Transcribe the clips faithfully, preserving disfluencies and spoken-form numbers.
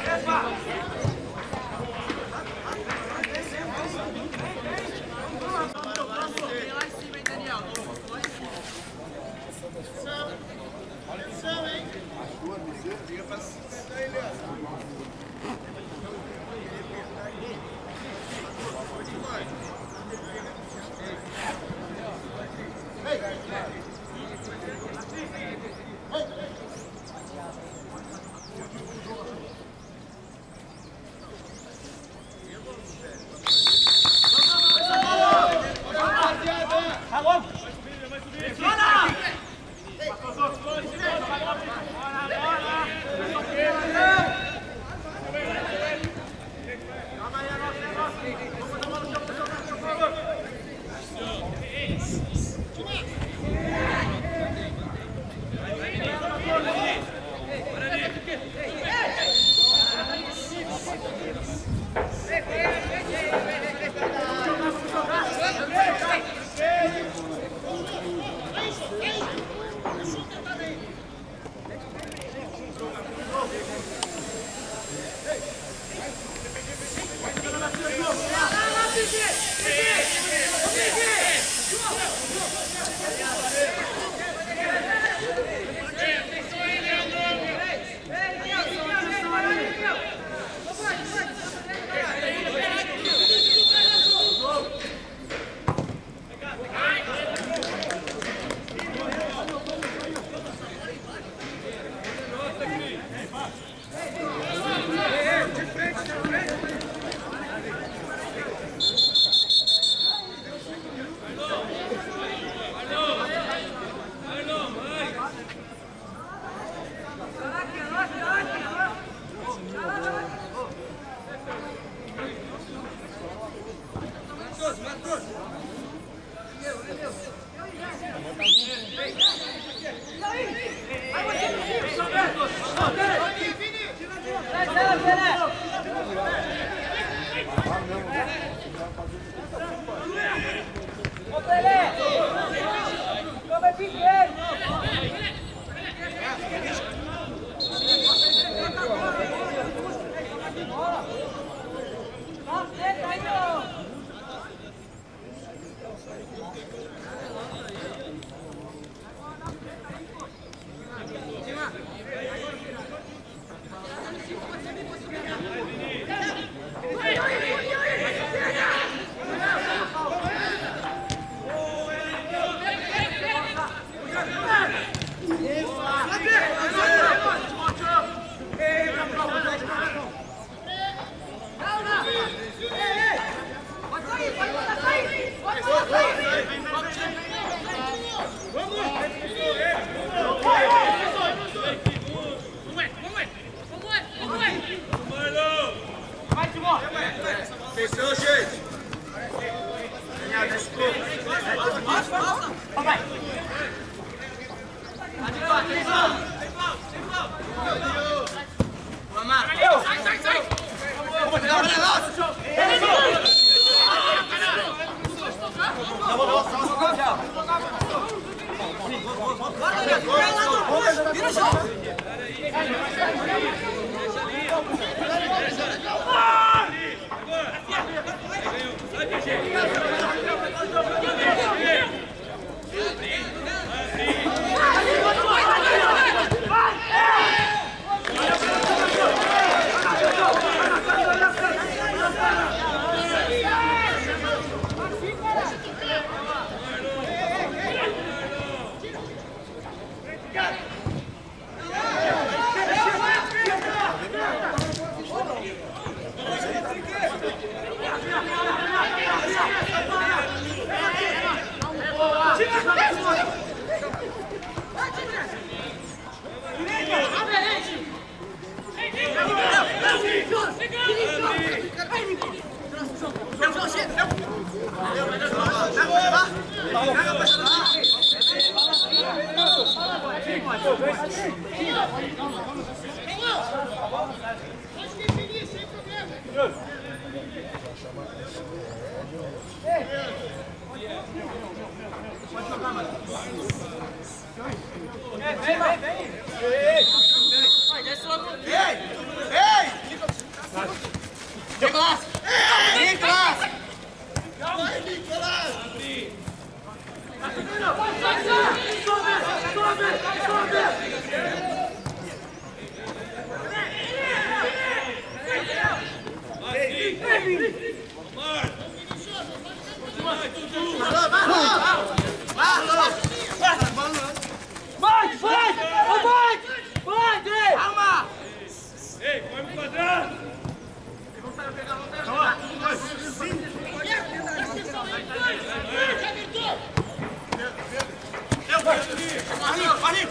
Vem, vem, vem! Vai, desce logo! Ei! Ei! Nicolas! Nicolas! Vai, Nicolas! Sobe! Sobe! Sobe! Vai, vai! Vai! Vai, Dê! Calma! Ei, vai me quadrando! Marinho, Marinho!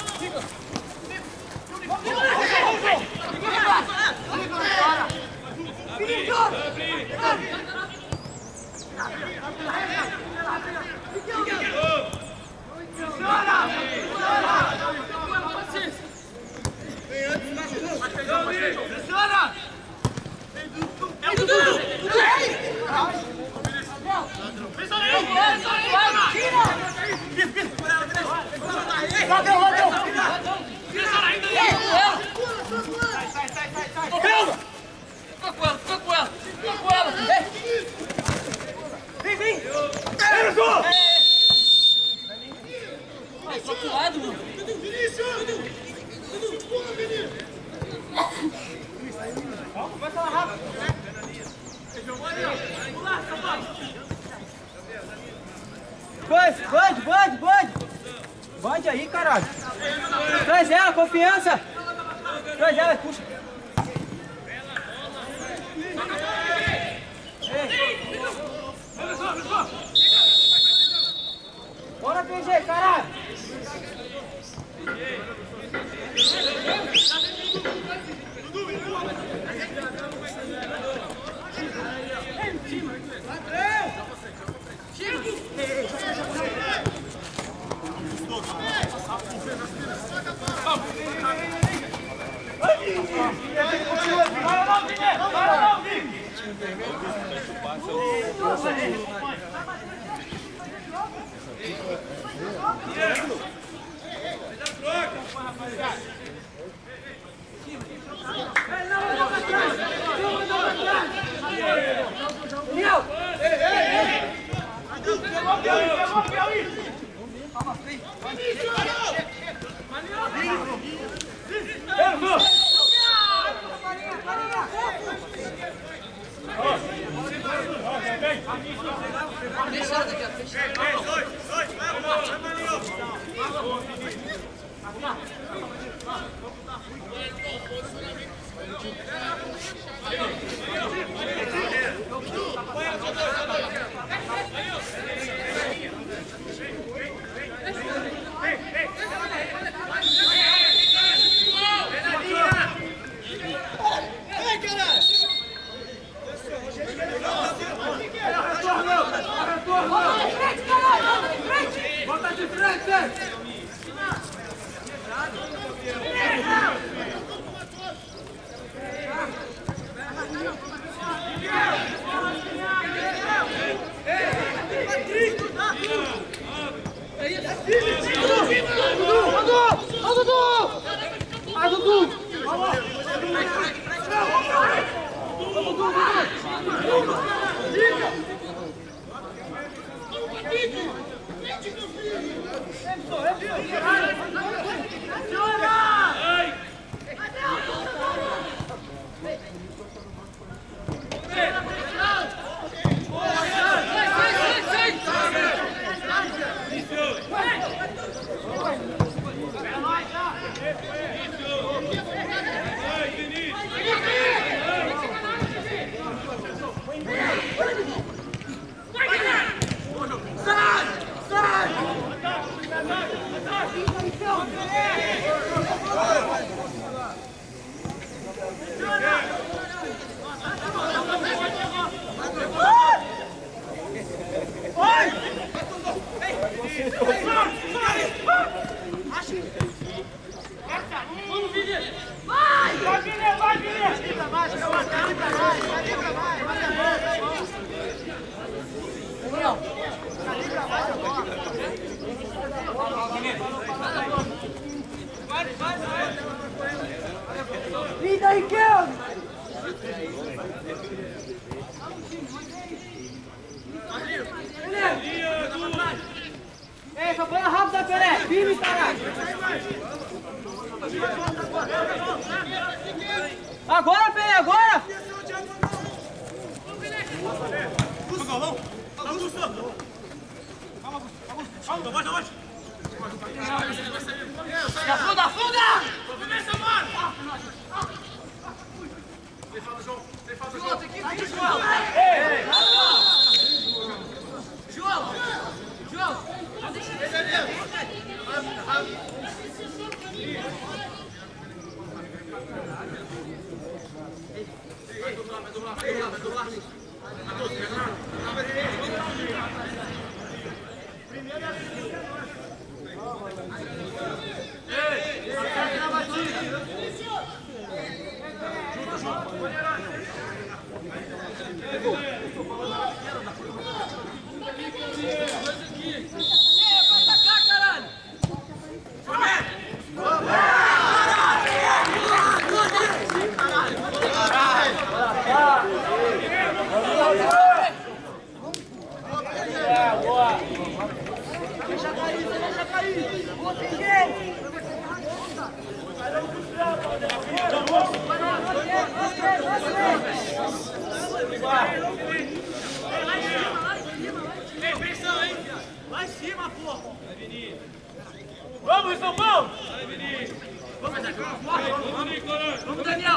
Bande, bande, bande, bande! Bande aí, caralho! Traz ela, confiança! Traz ela, puxa! Bora, P G, caralho! firme, caralho! Agora, Pelé, agora! Afunda, afunda! Começa, mano! João, tem que vir, João! João! João! Não deixa de Vamos, São Paulo! Vamos, Daniel!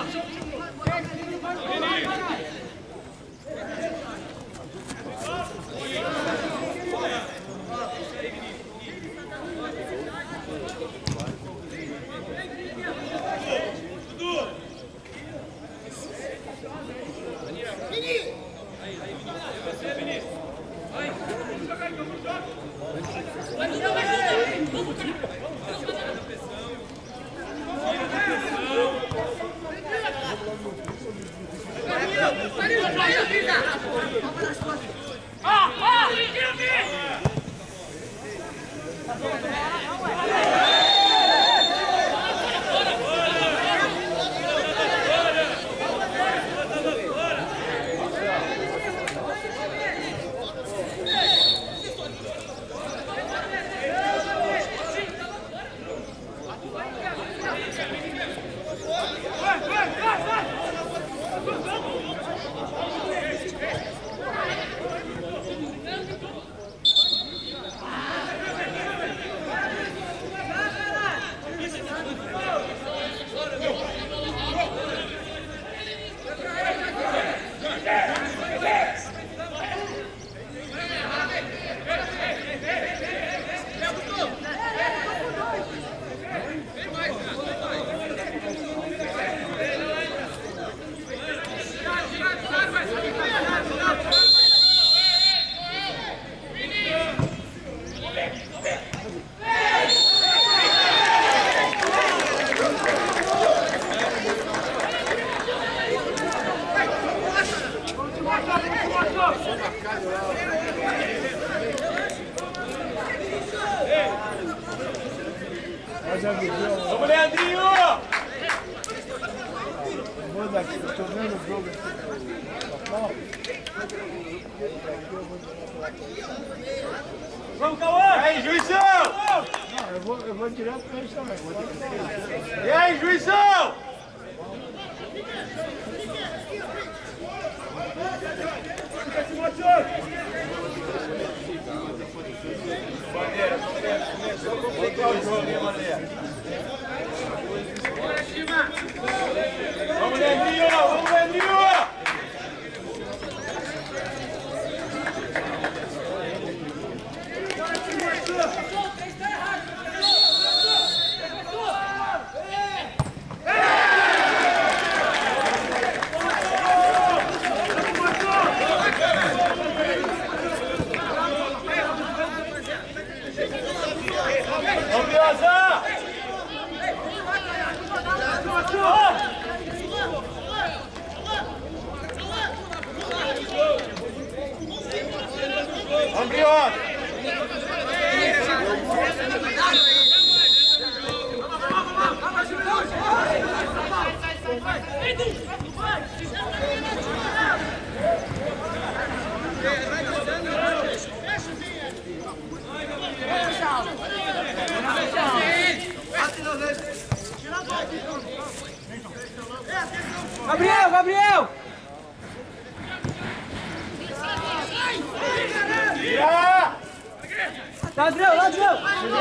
Ah, ah! Vamos, Leandrinho! Vou daqui, eu tô vendo o jogo aqui. Vamos, Cauã! E aí, juizão! Não, eu vou, eu vou direto pra eles também. E aí, juizão! Bandeira, começou a complicar o jogo, hein, Bandeira? Vamos, Leandrinho! Vamos, Leandrinho! Vai, Gabriel, Gabriel! Ladrão, ladrão!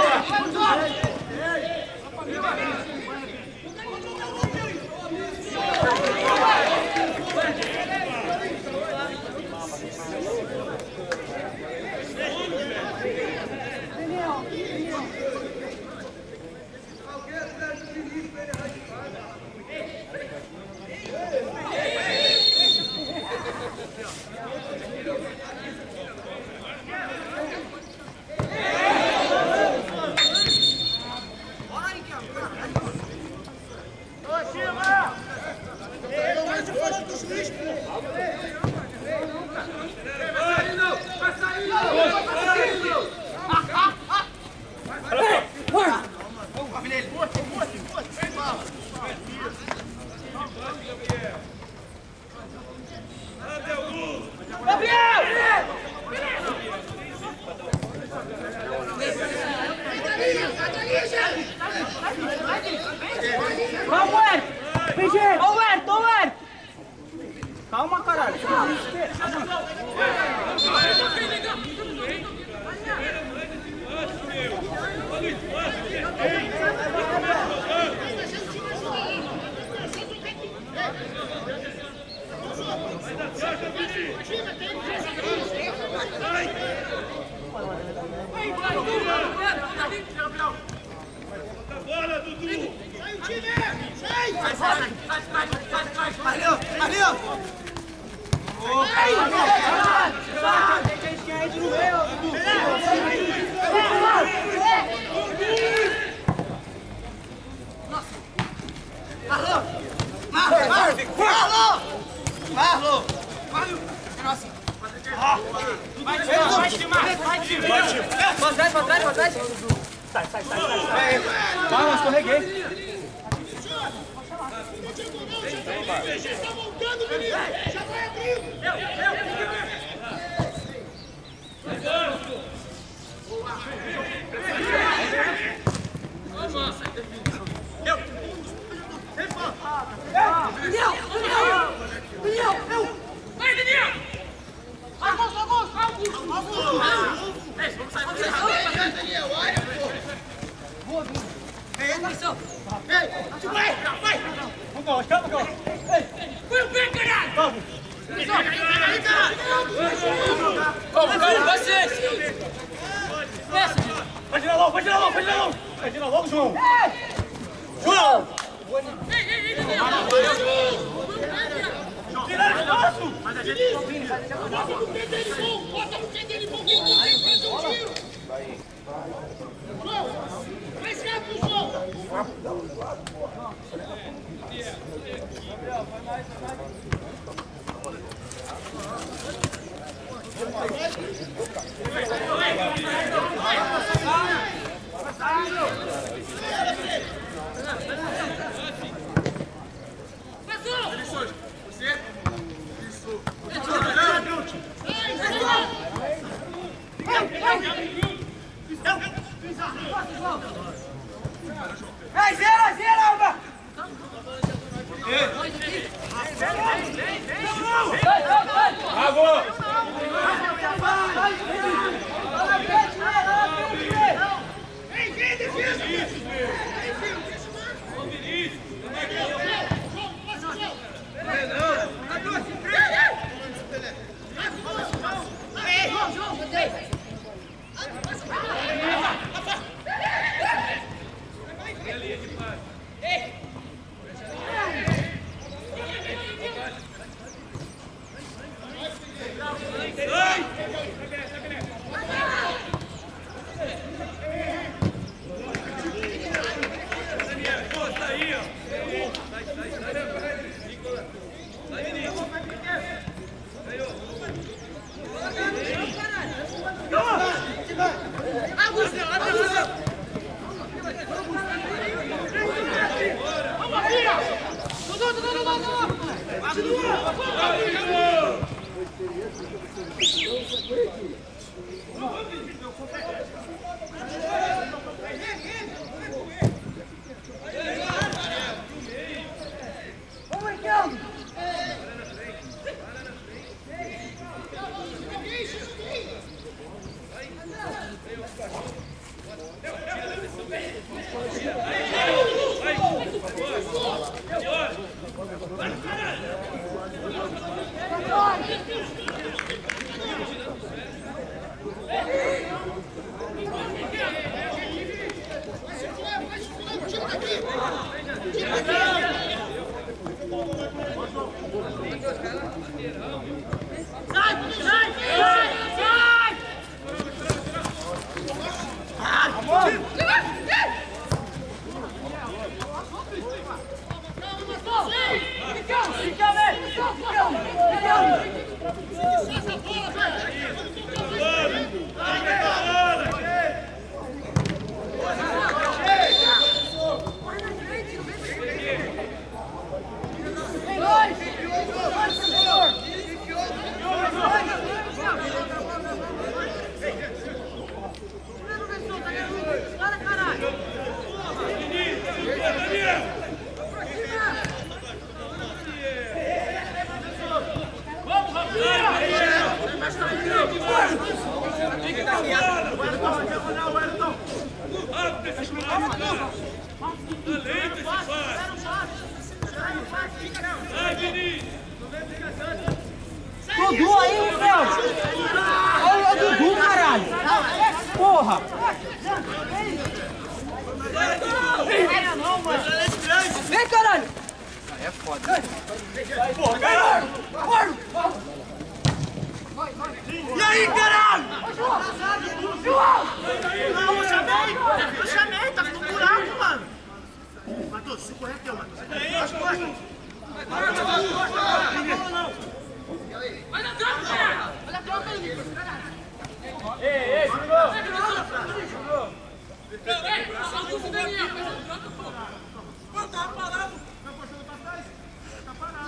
Calma, caralho. Bora, Dudu! Sai o time! Sai! Sai, sai, sai, sai, sai, sai! Ali, ó! Ali, ó! Deixa a esquerda aí no meio, Dudu. Marlon! Marlon! Marlon! Marlon! Marlon! Nossa! Vai, vai, time! Vai, time! Vai, time! Pra trás, pra trás, pra trás. Sai, sai, sai, sai. Calma, escorreguei. Tá voltando, menino! Já vai abrindo! Eu, eu, Daniel! Daniel! Daniel! Eu! Vai, Daniel! Augusto! Augusto! Augusto! Augusto! Vamos sair, vamos sair! Daniel, olha! Boa, boa! Ei, atenção! Ei! Vai! Vai! Vamos, calma, calma! Foi o pé, caralho! Vamos! Aí, caralho! Vamos, vamos, vocês! Vai tirar logo, vai tirar logo, vai tirar logo! Vai tirar logo, João! João! Ei, ei, ei, Daniel! Tira espaço! Bota no pé dele, bom! Bota no pé dele, bom! Quem tem que fazer o tiro! João! Mais rápido, João! Ei, zera, zera, Alba! Bravo! Vamos, Dudu aí, Rafael! Olha o Dudu, caralho! Porra! Vem, caralho! É foda. Porra, caralho! E aí, caralho? Não, eu chamei! Eu chamei, tá com um buraco, mano! Matheus, se correteu, Matheus. As costas! Vai na troca, cara! Olha a troca aí! Ei, ei, segurou! Segurou! Ei, só o Daniel! Troca, pô! Pô, tava parado! Não puxando pra trás? Tá parado.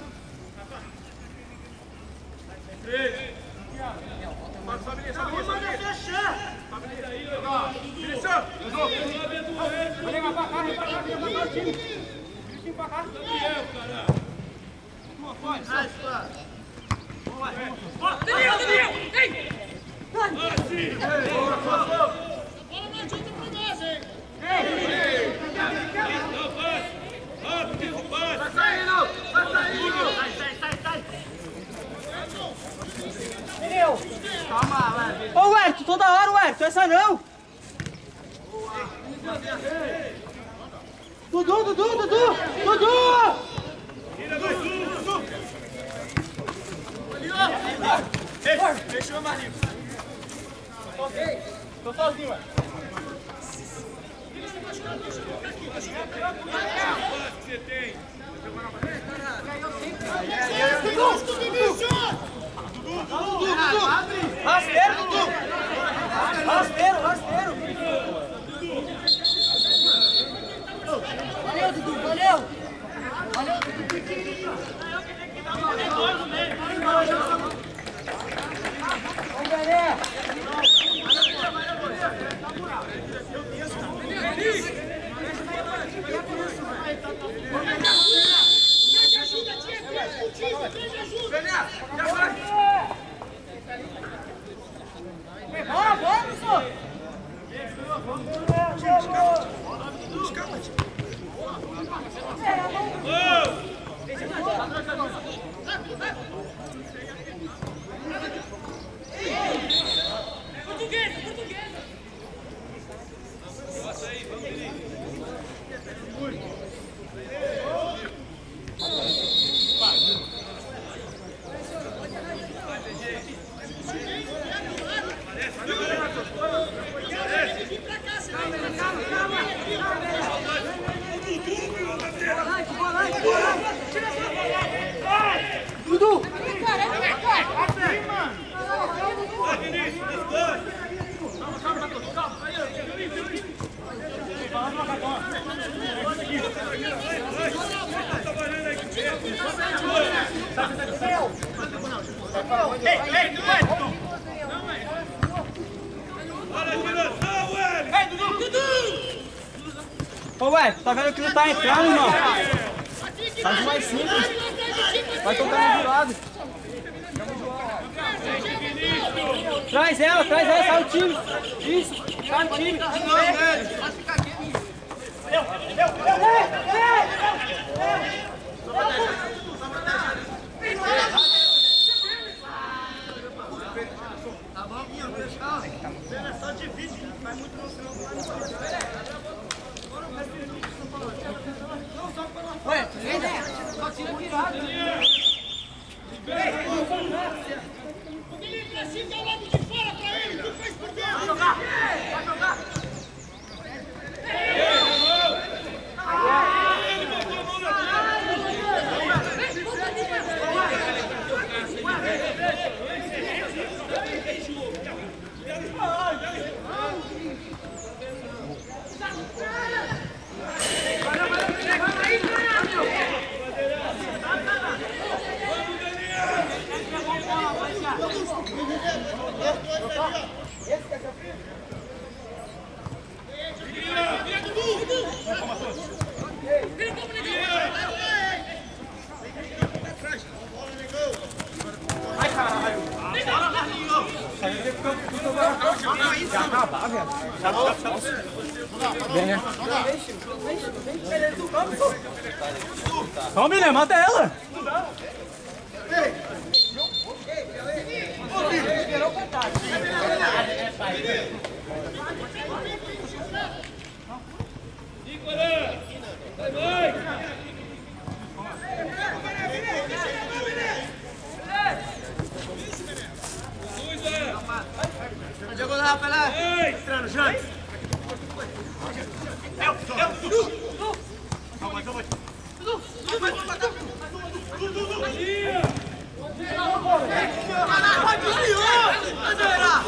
Três! Sobe ali, sobe ali, sobe ali! Fechar! Sobe ali aí, ó! Direção! Vai ligar pra cá, vem pra cá, vem pra cá, time! Time pra cá! Gabriel, cara! Tua, pode! Vai, vai! Daniel, Daniel! Ei! Bola não adianta pra nós, hein? Vai saindo! Vai saindo! Sai, sai, sai, sai! Daniel! Calma, velho! Ô, Huerto, toda hora, Huerto, essa não! Dudu, Dudu, Dudu! Dudu! Tira, Dudu! Fechou, Marinho. Tô sozinho, ué. Você tem. Dudu, Dudu, Rasteiro, Dudu! Rasteiro, rasteiro! Valeu, Dudu, valeu! Valeu, vamos, galera! Pede ajuda, tia, pede ajuda, pede ajuda. Bora, bora, pessoal! Português, português! Passa aí, vamos ali. Dudu! Ei, ei, Dudu! Bora, direção, Ué! Ei, Dudu! Dudu! Ô, ué, tá vendo que não tá entrando, irmão? Faz mais simples. Vai tocar no lado. Traz ela, traz ela, sai o time. Isso, sai o time. Só divide, vai muito no final. Ué, só tira virado. O Guilherme pra cima, dá o lado de fora pra ele, tu faz por dentro. Vai jogar, vai jogar. Já acabar, velho. Bem, né? Vamos, Milena, mata ela! Jogou lá, vai lá. Entrando, Jante. Eu, eu. Calma, calma. Dudu, vai, vai, vai. Dudu, Dudu. Vai, desviou. Vai, Zera.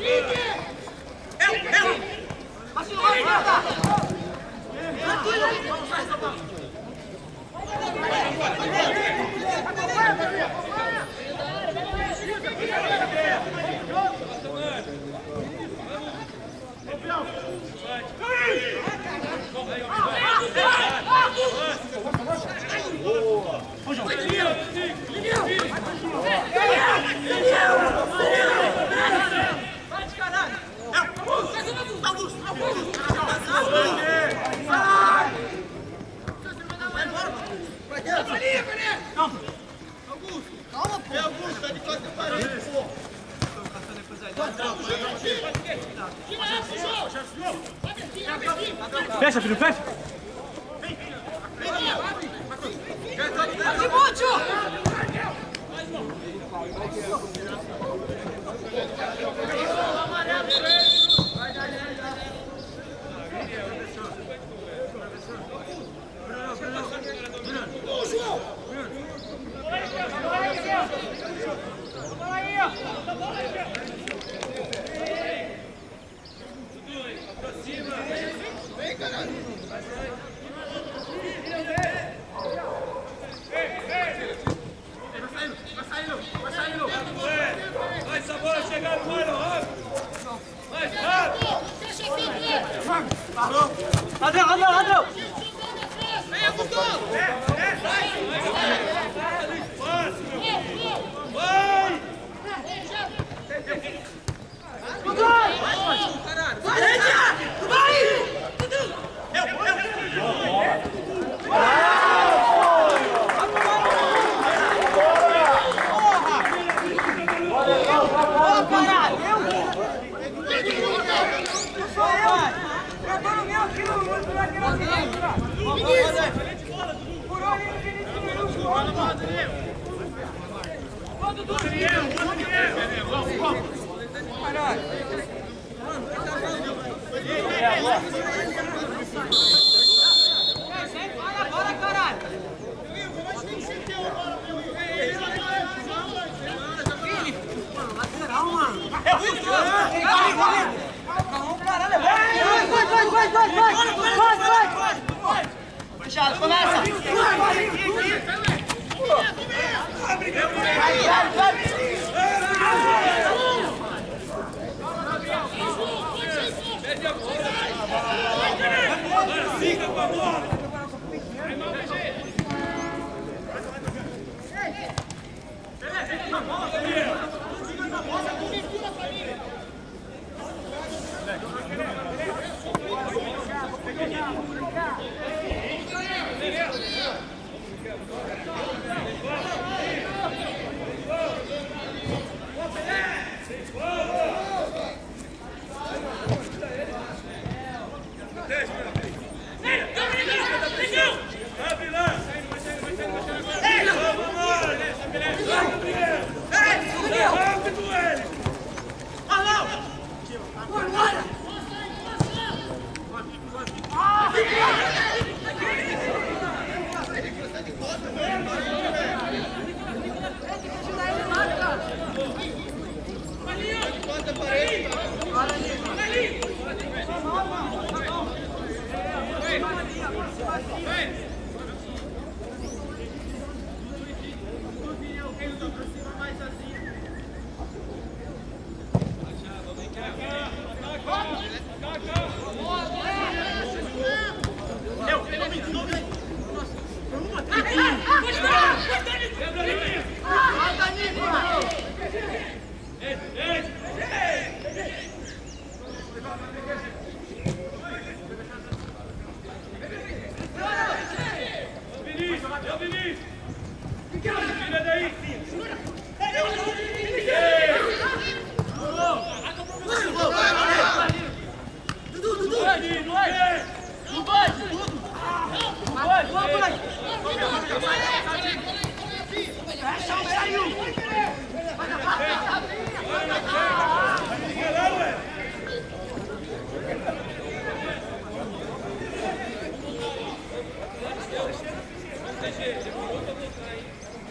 Fecha, filho, fecha! Adel, Adel, Adel! Bora, caralho! Lateral, mano! Vai, vai, vai, vai, vai! Vai, vai! Vai! Fechado, começa! Vai, vai! Vai, vai! Fica com a bola!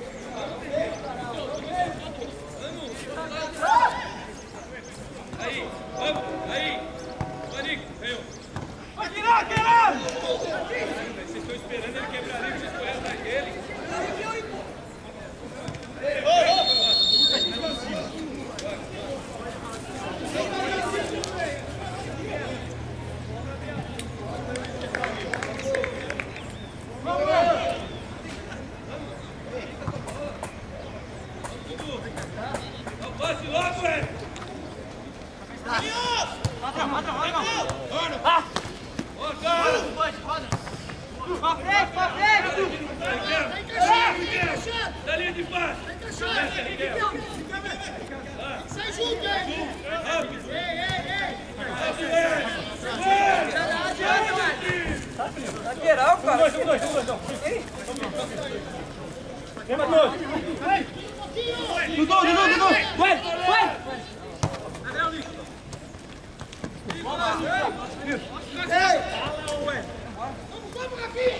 Aí. Sai junto, hein? Ei, ei, ei! Lateral, cara. Dois, dois, dois, dois. Vem, Matheus. Dudu, Dudu, Dudu. Vai, vai. Ei! Vamos, vamos, Rafinha!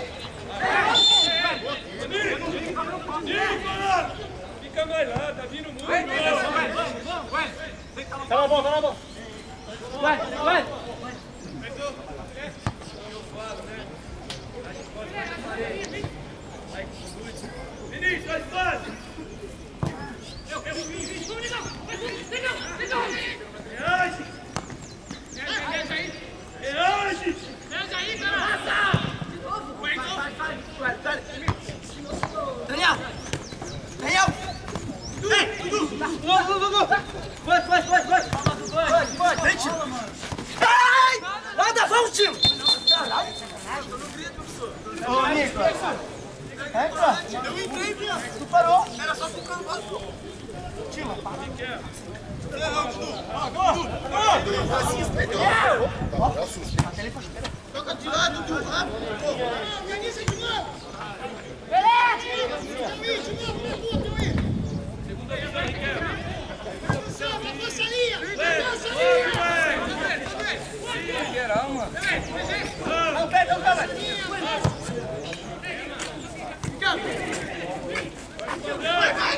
Fica mais lá, tá vindo muito. Vai, vai, vai. Tá na bola, tá na bola. Vai, vai. Vinícius, vai fácil. Reage. Reage. Daniel. Daniel. Ei, Dudu. Dudu, Dudu. Vai, vai, vai, vai. Vai, vai. Vem, tio. Ai! Nada, vamos, tio. Caralho. Ô, Nicolas. É, cara. Eu entrei, viado! Tu parou. Era só pro canto. Tio, para. Toca de lado, Dudu, rápido! Organiza de novo! Beleza! De novo, de novo, na puta, aí! Segunda aí, vai, Riquelme. Avança, avança aí! Avança aí! Geral, mano. Não, pega, não, pega. Vai, vai!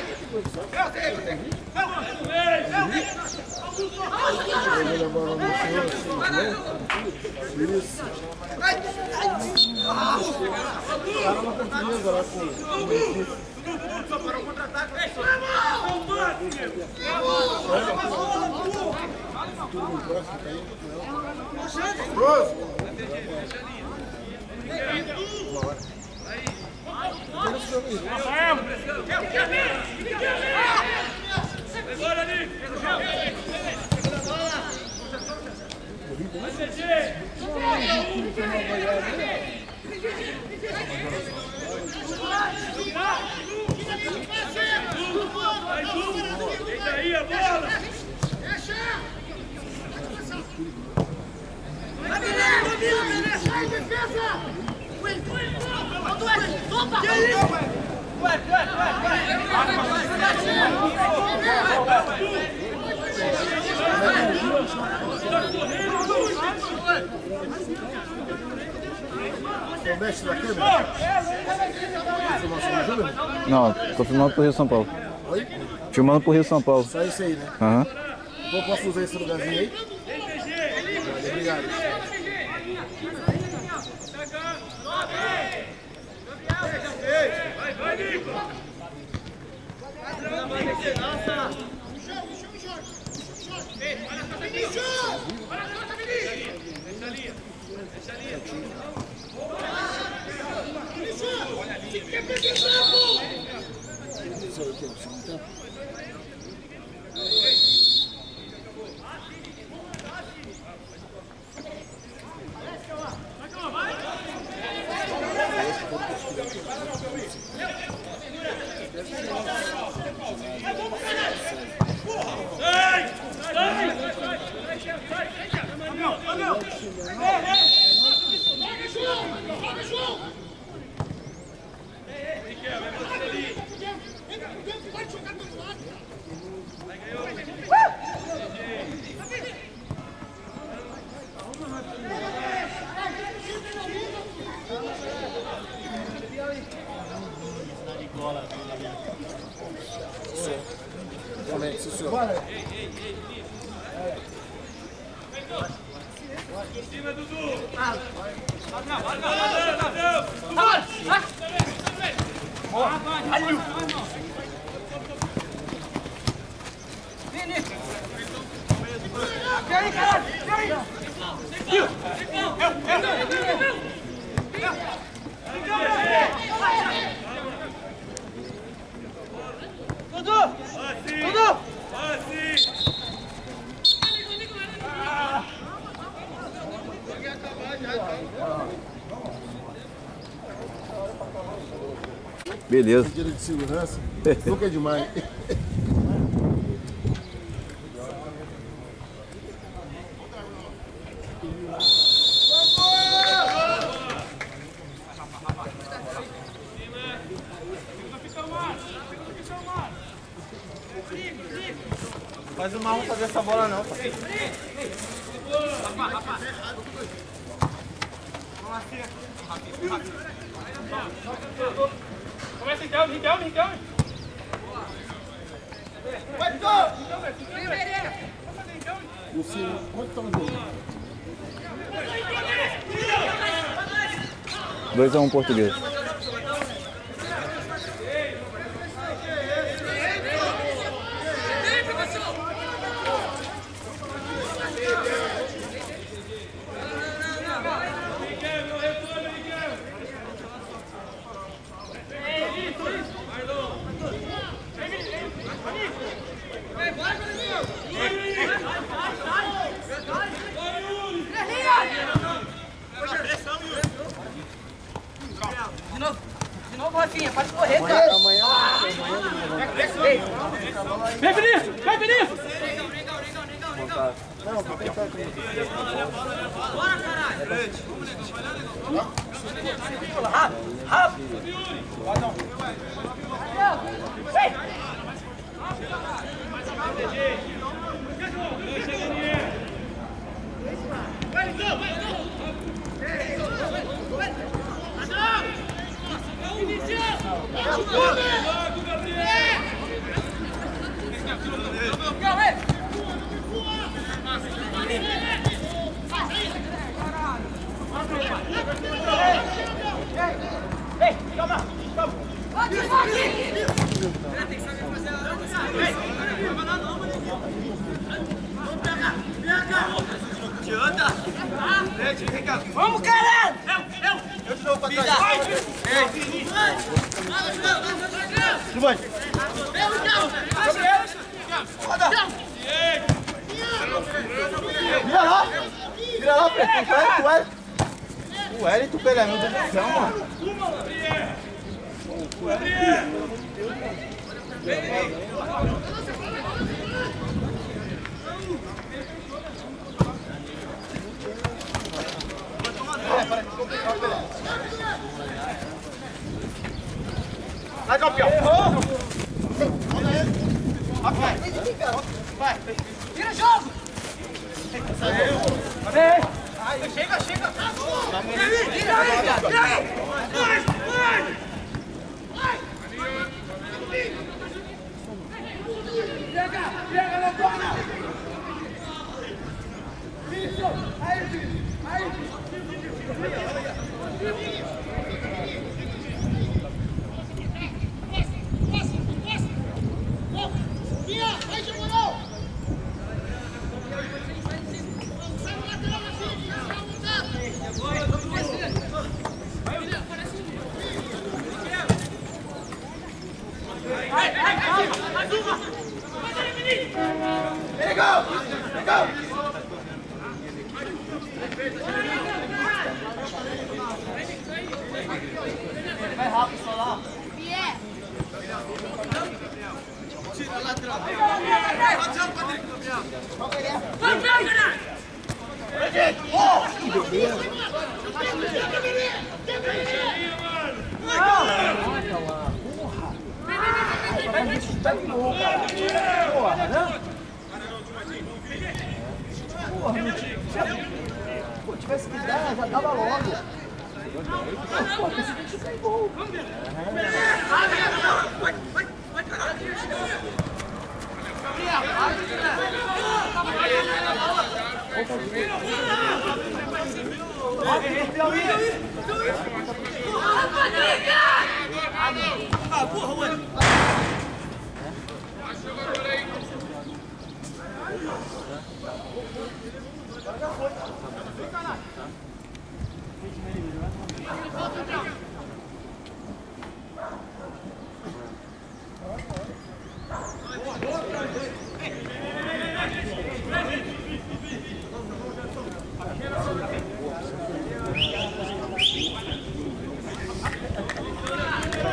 Agora ali. Vai, G G. Deita aí a bola. Sai, defesa! Opa! Vai, vai, vai, vai. Não, tô filmando pro Rio São Paulo. Oi? Filmando pro Rio São Paulo. Só isso aí, né? Aham. Eu posso usar esse lugarzinho aí? Obrigado. Vai, vai, Nico. Realmente, sim, senhor. Cima, Dudu. Dudu! Dudu! Beleza. Dinheiro de segurança. Nunca é demais. Faz o mal fazer essa bola não, pai. Começa então, então, então. Não sei quanto tá o jogo. dois a um Português. De novo, de novo, Rafinha, pode correr, Amanhã, cara. amanhã, amanhã. Vem, Vinícius! Vai, Vinícius! Não, vou tentar aqui. Bora, caralho. Rápido, rápido. Vem. Vai, vai, vai. Vamos, caralho! Eu, eu! Eu te dou pra trás. Vai! Vai! Vira lá! Vira lá, Preto! O Hélio! O Hélio, tu pega, meu Deus do céu, mano! Vai, campeão! Vai! Vira o jogo! Vai! Chega, chega! Vira aí! Vira aí! Vira aí! Vai! Vai! Chega! Chega, Letona! Isso! Aí, filho! Aí! Vai, Jamoral! Vai, vai, vai! Mais uma! Mais ali, menino! Legal! Legal! Vai rápido, só lá. Tira a lateral! Vai, vai, caralho! Tá de novo, cara. Porra, né? Porra, não tinha. Pô, tivesse que dar, já dava logo. Pô, esse bicho cai gol. Vai, vai, vai, caralho! Ah, porra, mano! Vai!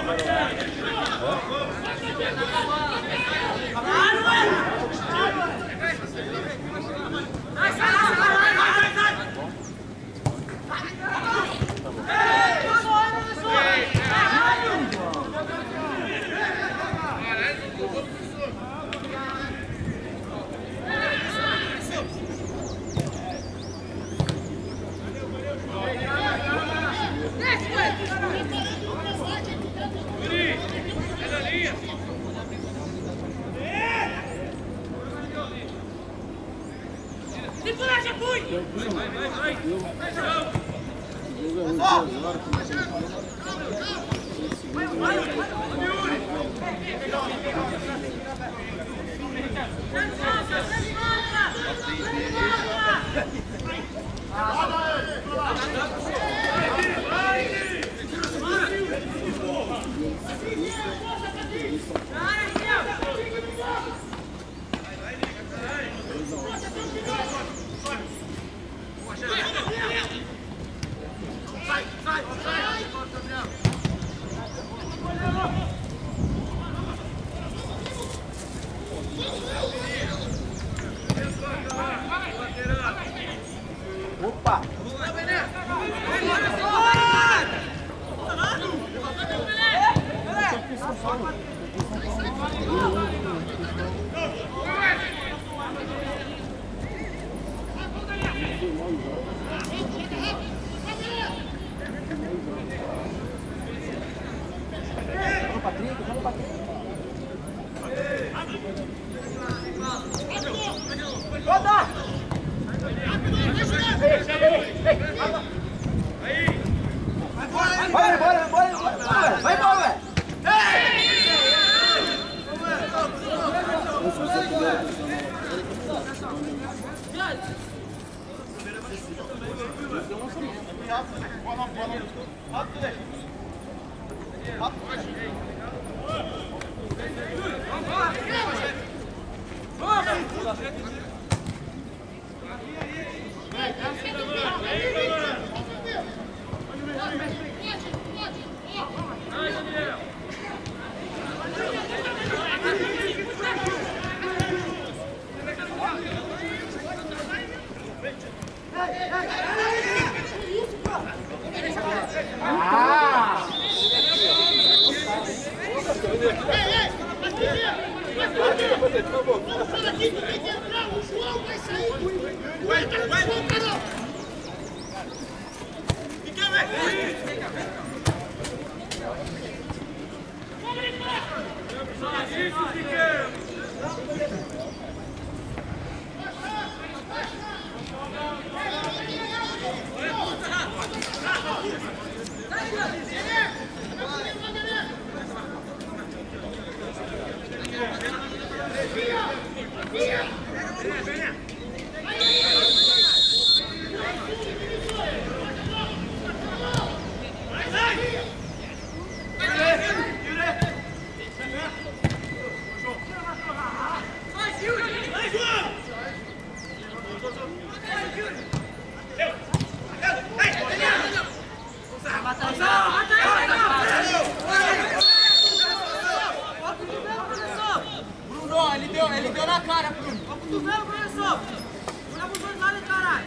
Bruno, ele deu, ele deu na cara, Bruno. Ó o cotovelo, professor. Olha pros dois lados, caralho.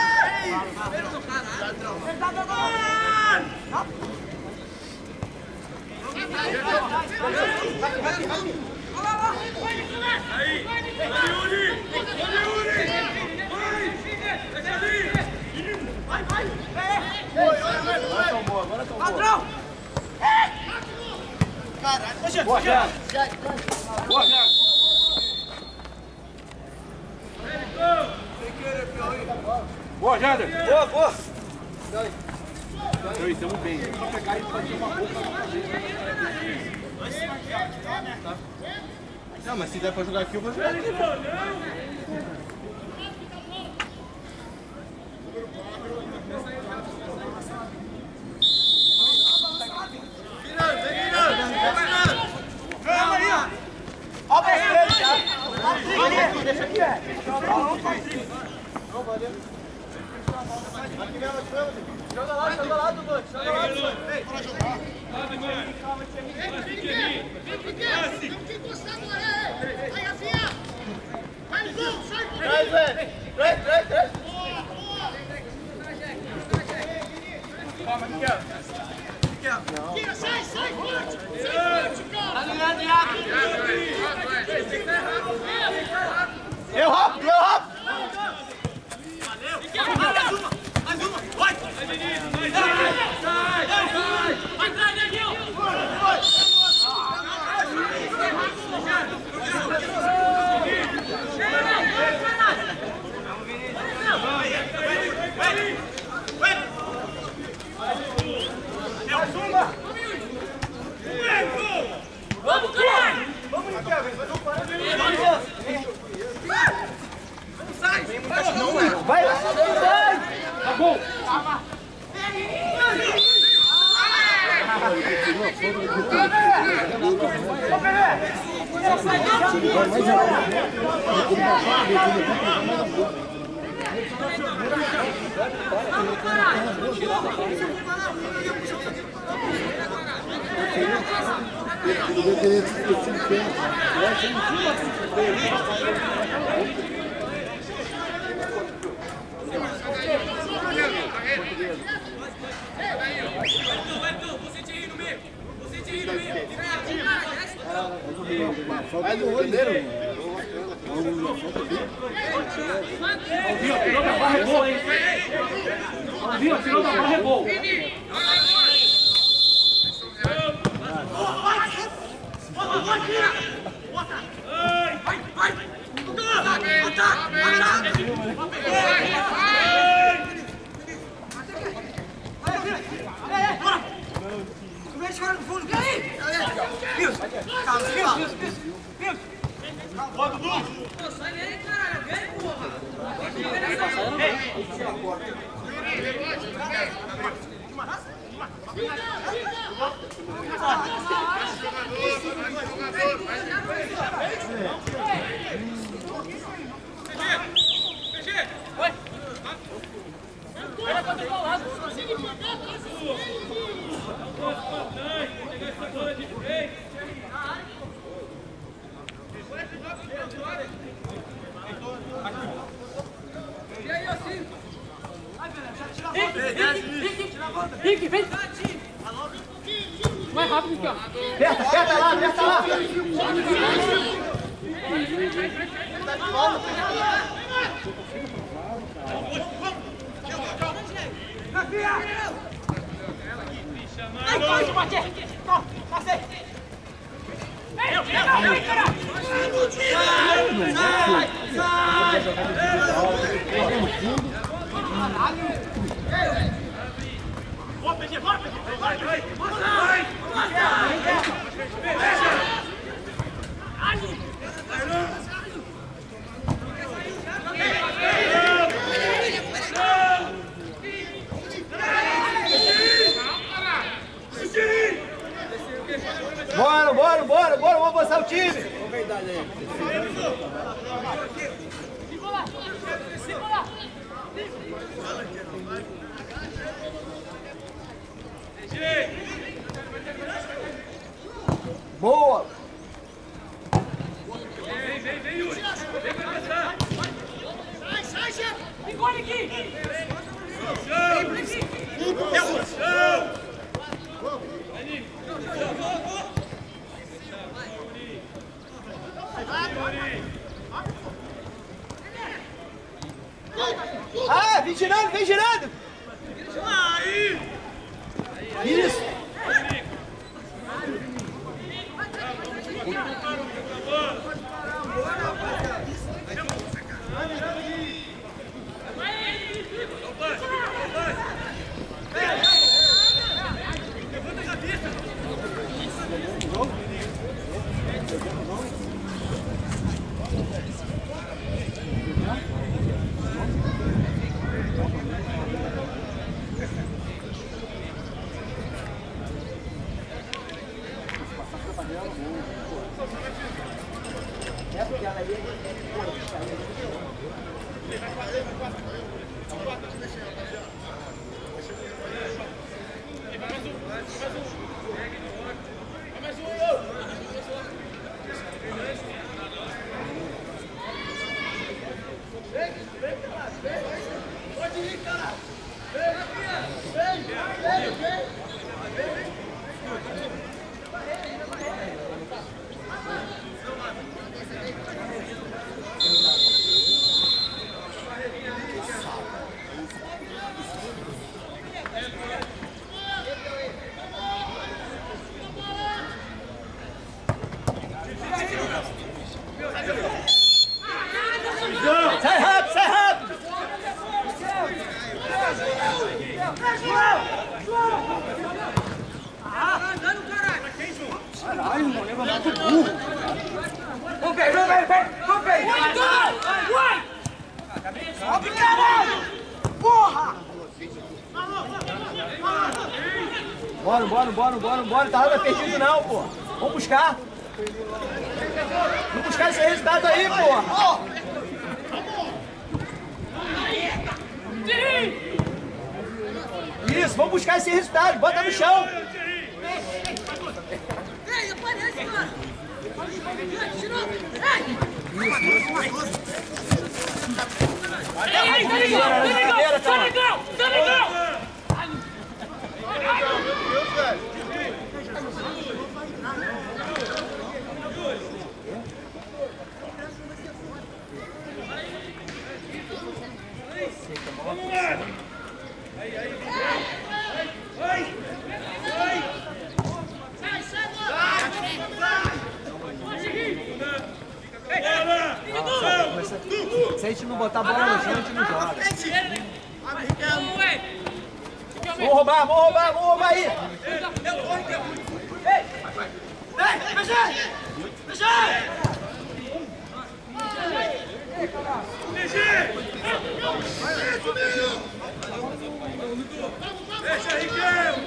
Ele tá dando a... Aí, Yuri! Yuri! Vai, vai! Agora tomou, agora tomou. Padrão! Caralho, boa, Jair. Boa, Jair. Boa, Jader. Boa, boa. Então, estamos bem. É só pegar e fazer uma roupa. Não, mas se der pra jogar aqui, eu vou jogar aqui. Calma aí, ó! Ó o brasileiro já! Deixa aqui, é! Não, valeu! Aqui mesmo, aqui mesmo! Joga lá, joga lá, Dudu. Joga lá, Dudu. Bora jogar. Vem, Piquet. Vamos que encostar agora, é. Vai, Rafinha. Vai no gol, sai. Traz, velho. Traz, traz, traz. Boa, boa. Calma, Miquel. Tira, sai, sai, forte. Sai forte, cara. Eu rápido, eu rápido. Vamos, caralho! Vamos, Miquel. Vai, vai! Acabou! Vai do goleiro. Viu? Tirou da barra, é gol, hein? Viu? Tirou da barra, é gol. Rick, vem! Mais rápido aqui, ó. Aperta, aperta lá, aperta lá. Ai, pode bater! Passei! Ei, vem, cara! Sai! Sai! Bora, P G, bora, P G! Vai, vai! Vai! Bora, bora, bora, bora, vamos avançar o time. Segura! Segura! Boa. Vem, vem, vem, Yuri. Vem pra passar. Sai, sai, chefe. Engole aqui! Ah, vem girando, vem girando. Isso. Vamos ver, vamos ver, vamos ver! Vai! Sobe, caralho! Porra! Bora, bora, bora, bora, bora, tá nada perdido não, pô. Vamos buscar. Vamos buscar esse resultado aí, pô. Isso, vamos buscar esse resultado, bota no chão. Ei, aparece, mano. Tirou. Ei, tá legal, tá legal, tá legal, tá legal. Vamos lá! Aí, aí, vai! Vai! Sai, sai, Se a gente não botar a bola no chão, a gente não joga. Vamos roubar, vamos roubar, vamos roubar aí! Ei! Ei, fecha! Fecha! Deixa, Riquel!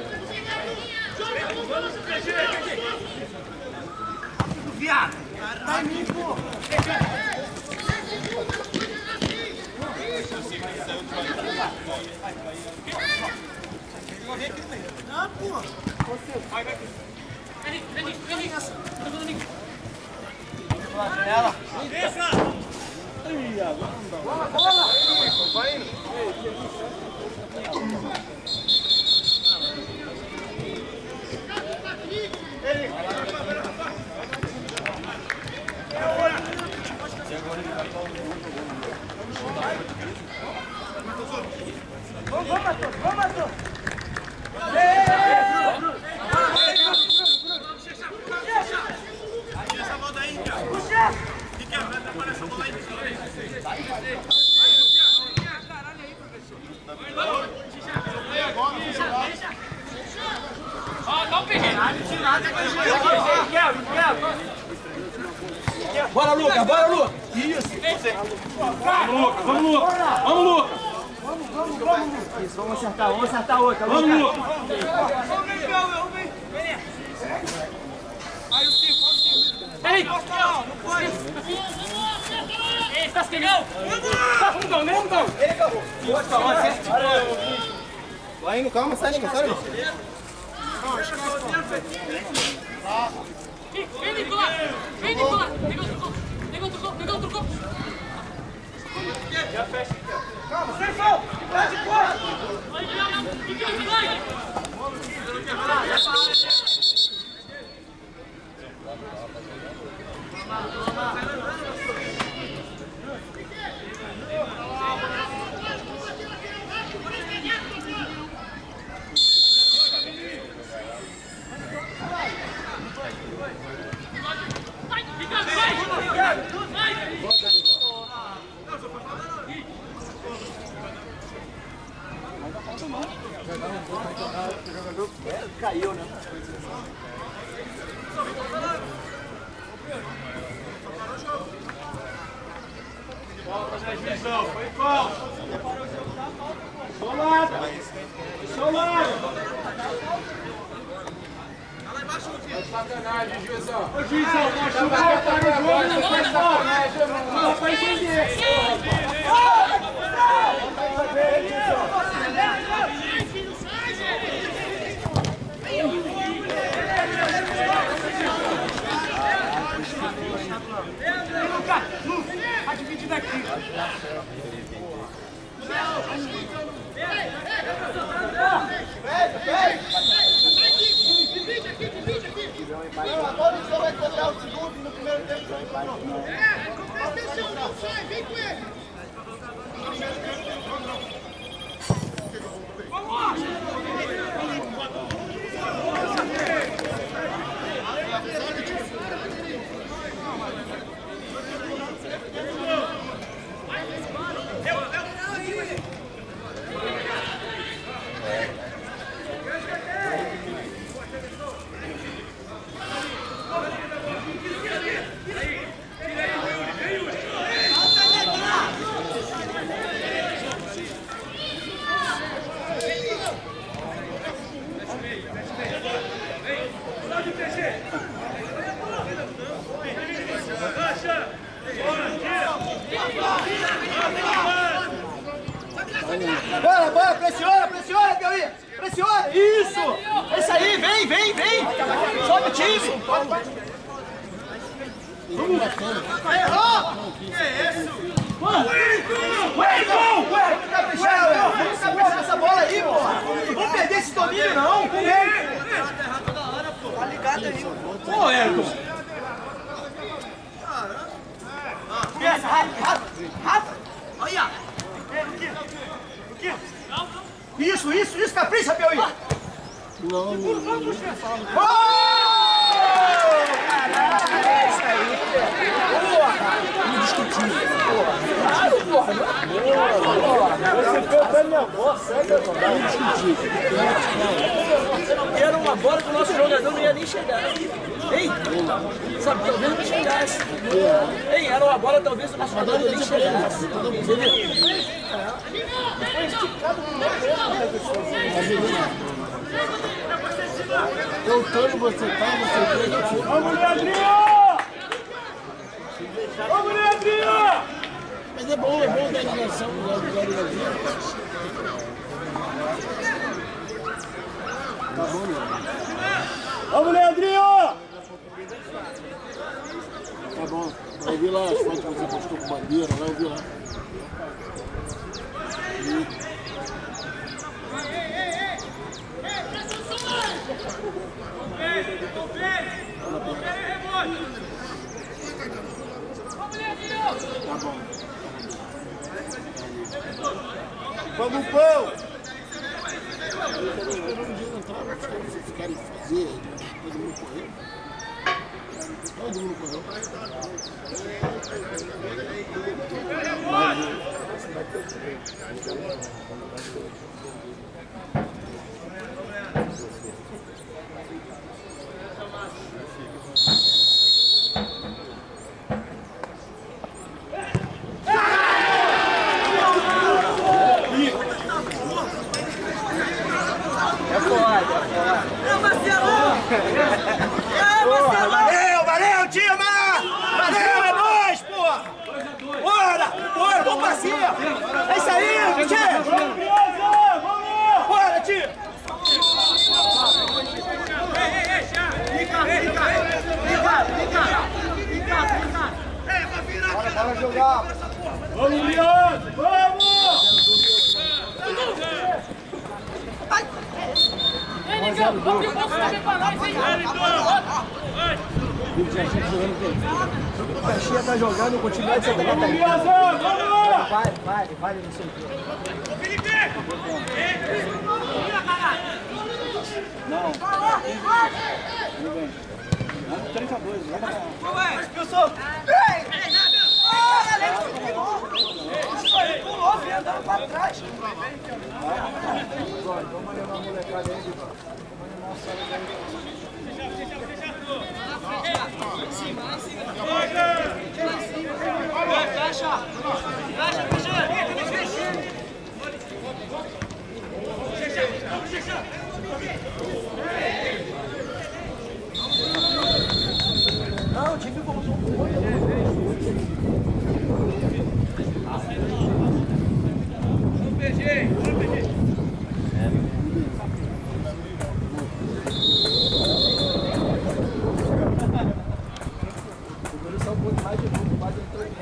Viado! Tá em mim, pô! Não, pô! Vai, vai! Vem, vem, vem! Ela! Desça! Bola, bola! Vai indo. Vamos, vamos, Arthur! Vamos, Arthur! Essa volta aí, cara! Puxa! Riquel, vai atrapalhar essa bola aí! Ó, dá um peguinho. Bora, Lucas! Bora, Lucas! Isso! Vamos, Lucas! Vamos, Lucas! Vamos, Lucas! Vamos, vamos, vamos! Isso, vamos acertar, vamos acertar outra, Vamos, Lucas! Lucas! Ei! Não pode! Ei, tá se ligando? Tá fundão, né, fundão? Ele acabou! Vai indo, calma, sai, Nico, sai, Nico. Vem, Nicolas! Vem, Nicolas! Pegou, trocou! Pegou, trocou! Pegou, trocou! Calma, sem sol! Vai de fora! Vai, vai, vai! Caiu, né? Foi falso! Solado! Solado! Sacanagem, juizão. Ô, Juizão, machucou, tá no jogo, não faz sacanagem, não vai entender. Vem, Lucas! Lucas! Vai dividir daqui! Divide aqui, divide aqui. Não, agora a gente só vai cobrar o segundo e no primeiro tempo. É, presta atenção, não sai, vem com ele. pressiona, pressiona, Piauí! Pressiona! Isso! É isso aí, vem, vem, vem! Sobe o time! Errou! Que isso? Ué, gol! Ué, vamos caprichar, ué! Vamos caprichar essa bola aí, porra! Não vamos perder esse domínio, não! Tá ligado aí, pô, Elton! Rafa, Rafa, Rafa! Olha! Isso, isso, isso, capricha, Piauí! Não, não, não. Oh! Caraca, é isso aí, porra! Indiscutível, porra! Claro, porra! Você foi até minha voz, segue agora! Indiscutível! Era uma bola que o nosso jogador não ia nem chegar. Ei, sabe, talvez não chegasse. Ei, era uma bola, talvez o nosso jogador nem chegasse. Entendeu? Foi esticado no meu dedo. Eu tô, você tá, você tá. Vamos, Leandrinho! Vamos, Leandrinho! Mas é bom, é bom da ligação do Leandrinho. Tá bom, Leandrinho. Vamos, Leandrinho! Tá bom. Eu vi lá as fotos que você postou com bandeira, lá eu vi lá. E... Tá bom. Vamos, pão! Vocês querem fazer, todo mundo correu. Todo mundo correu. Valeu, valeu, time! Valeu, é nóis, porra! Bora, bora, vamos pra cima! É isso aí, time! Bora, time! Bora jogar! Vamos, Leandro! Vamos! O Caxias tá jogando, continua de Santa Catarina. Vai, vai, vai, não sei o quê. Não. três a dois, vai lá. Eu sou. Pulou, vem andando pra trás. Vamos animar a molecada aí, Vitor. Vamos animar o sábado aí. Fecha! Fecha, não, o time voltou muito. Vamos, P G! Vamos, P G! Só um pouco mais de fundo, quase entrou em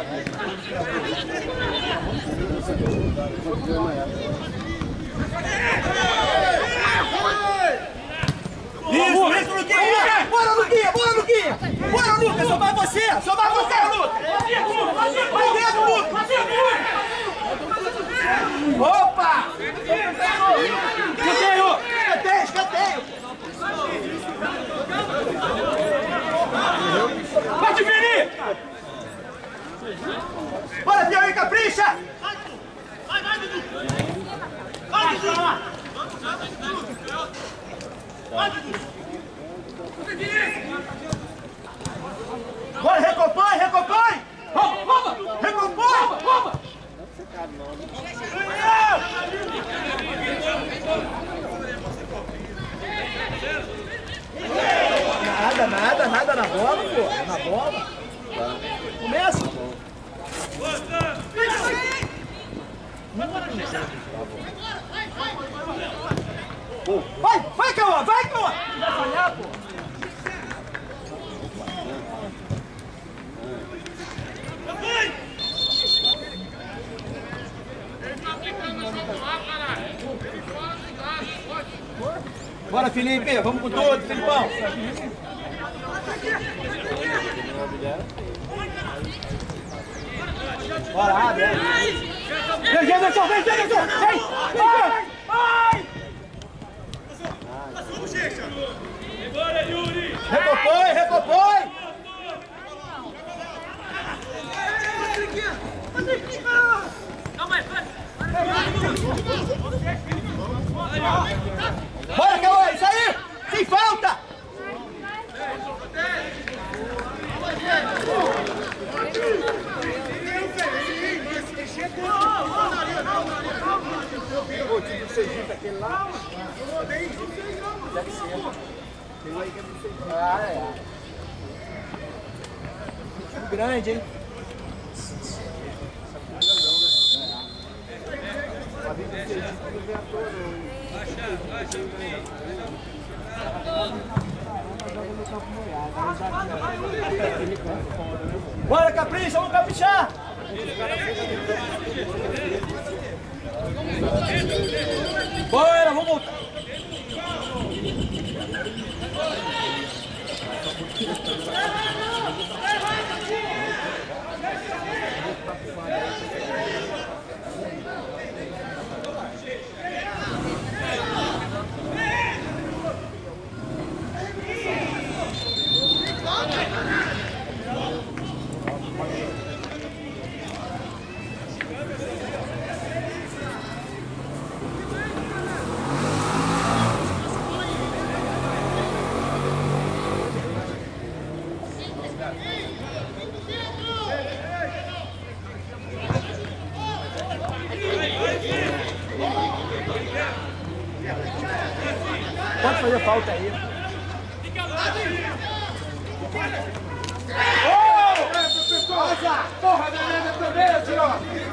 Isso, isso, Luquinha! Bora, Luquinha! Bora, Luquinha! Bora, Lucas! Só vai você! Só vai você, Lucas! Vai dentro, Lucas! Opa! Escanteio! Escanteio, escanteio! Pode vir! Bora, Piauí, capricha! Vai, vai, Dudu! Vai, Dudu! Vai, Dudu! Bora, recompõe, recompõe! Rouba! Recompõe! Rouba! Nada, nada, nada na bola, pô. Na bola. Começa. Vai, vai, Cauã, vai, Cauã! Vai falhar, pô! Bora, Felipe, vamos com tudo, Filipão! Bora, abre! Vem, Jefferson, vem, Jefferson! Vem! Vai! Vai! Recompõe, recompõe! Bora, Cauã, isso aí! Sem falta! O time do Sergipe, aquele lá. Deve ser. Tem um aí que é do Sergipe. Ah, é. Time grande, hein? A vida do Sergipe não vem à toa, não. Bora, capricha, vamos caprichar! Bora, vamos voltar! Pode fazer falta aí. Ô! Porra, Beleza também, tio!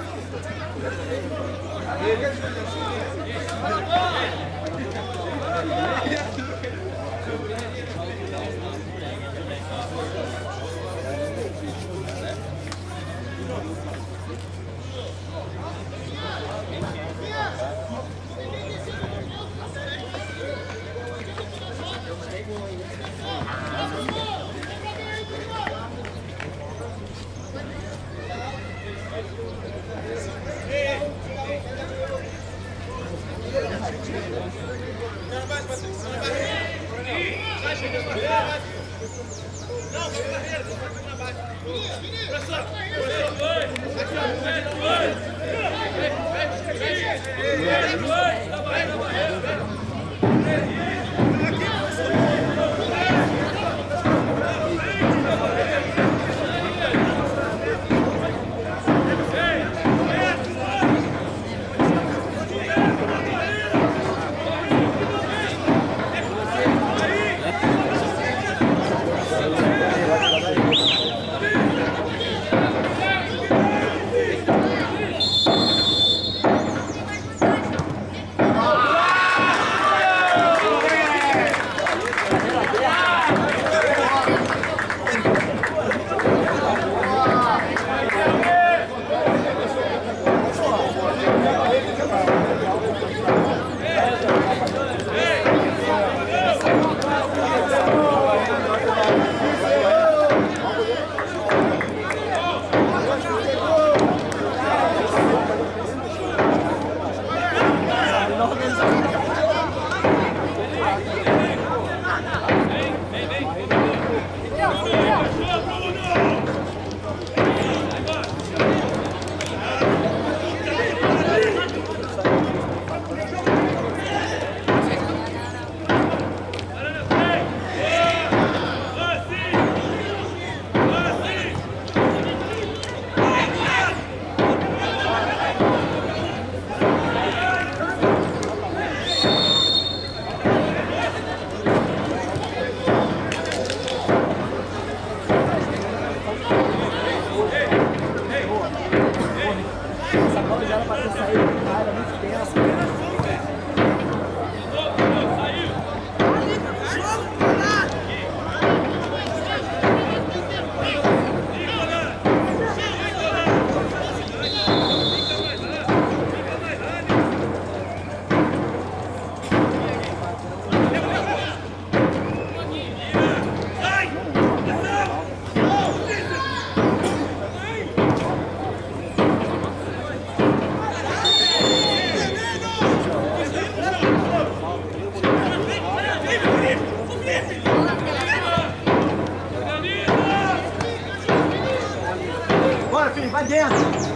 filho, vai dentro.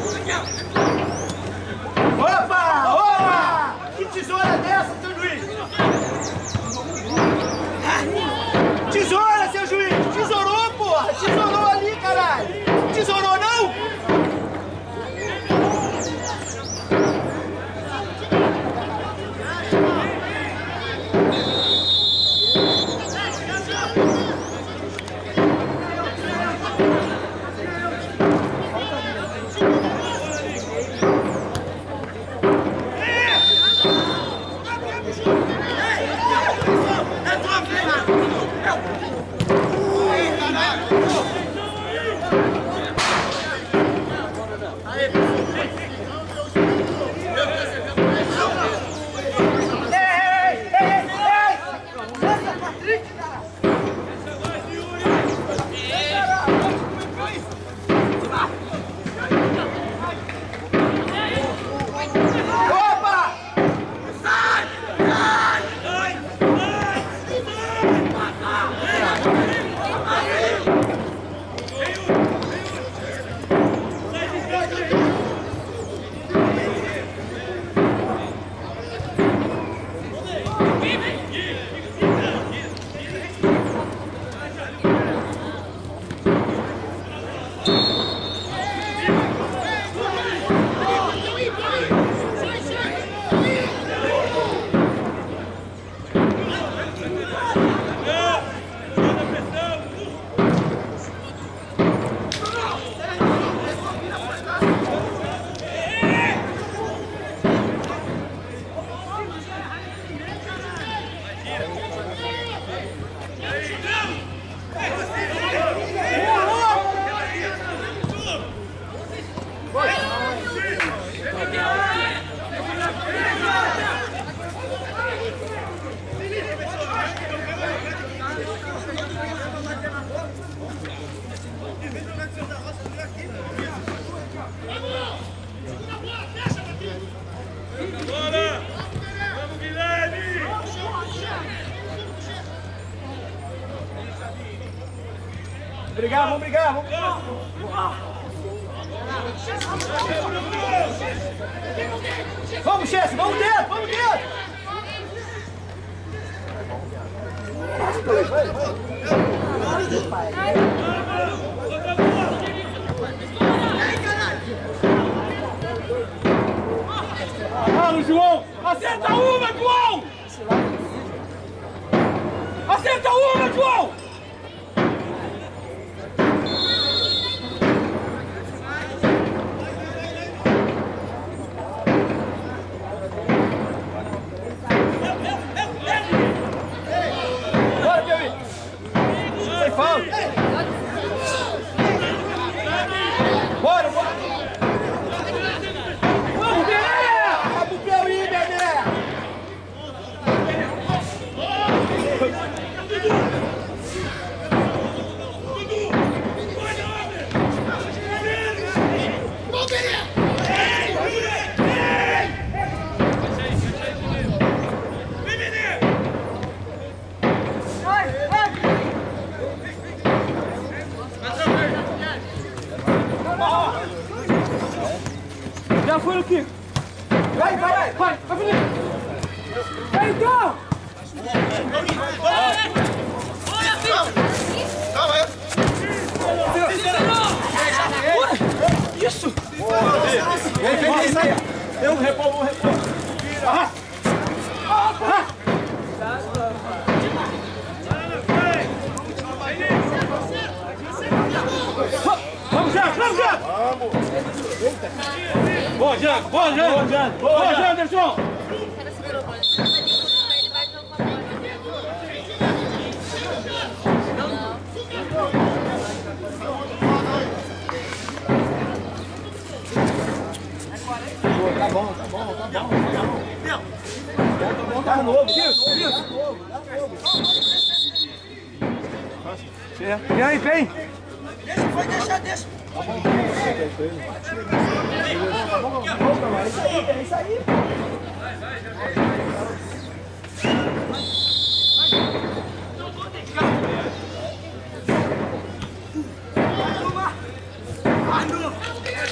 Opa! Opa! Que tesoura dessa, seu juiz? Tesoura, seu juiz! Tesourou, porra! Tesourou ali, caralho! Tesourou, não? Brigar, vamos brigar, vamos brigar. Vamos, chefe, vamos dentro, vamos dentro. Vai, vai. Fala, João! Acerta uma, João! Acerta uma, João! Bora, bora! Vamos, Pelé! Vai pro Piauí, bebê! Vamos, Pelé! Já foi o Kiko! Vai, vai, vai! Vai, vai, Felipe! Vai, então! Isso! Vem, vem, vem, sai! Tem um repolo, um repolo! Arrasta! Arrasta! Vamos, Jango! Vamos, Jango! Boa, Jango! Boa, Jango! Boa, Jango, Anderson! Tá bom, tá bom, tá bom, tá bom. Tá novo, isso, isso. E aí, vem. Deixa, vai deixar, deixa. É isso aí. Vai,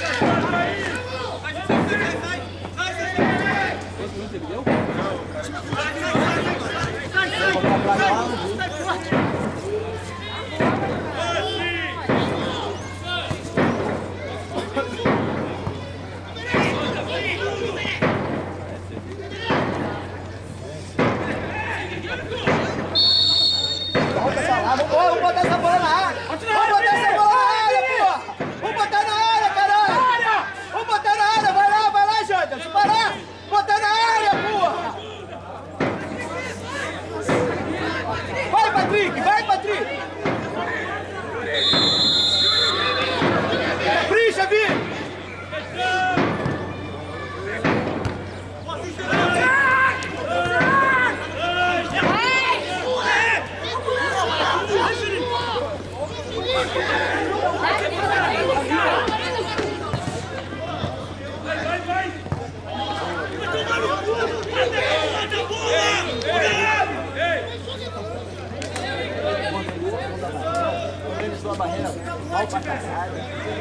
Organizou a barreira mal pra caralho.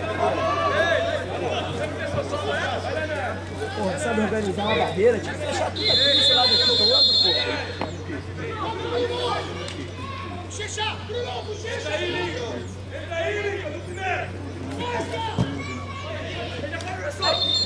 Porra, sabe organizar uma barreira? Tinha que deixar tudo aqui desse lado aqui todo, pô. Bochecha! Brilhou, bochecha! Entra aí, Liga! Entra aí, Liga! Do primeiro! Veja agora, pessoal!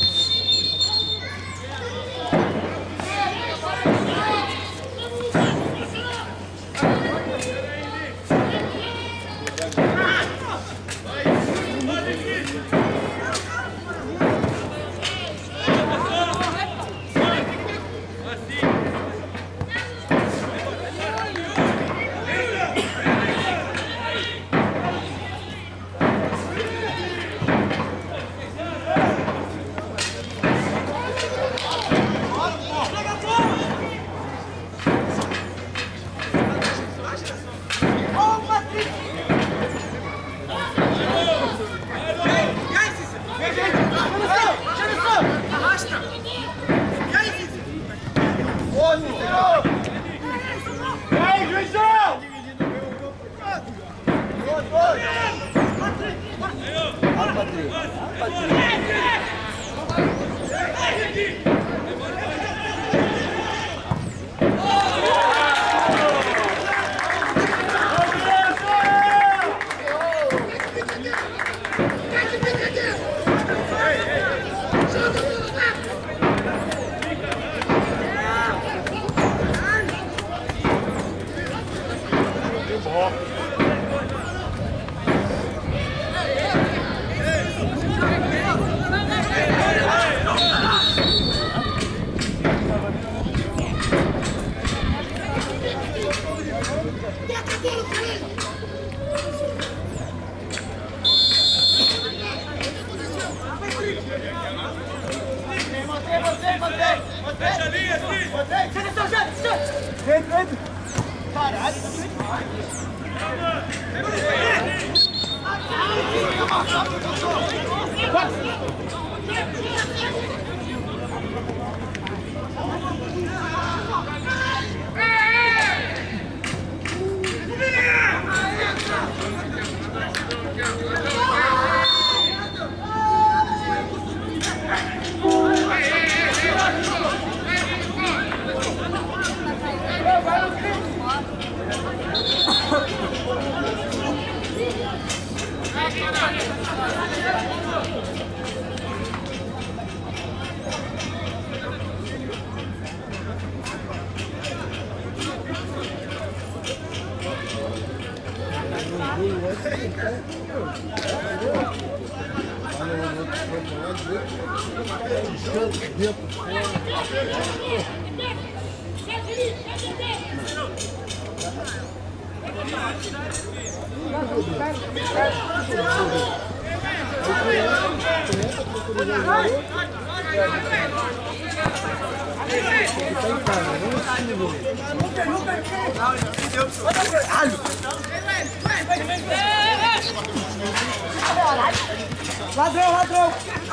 Ladrão, ladrão!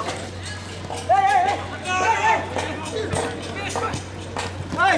Ei, ei, ei! Ei, ei! Ai!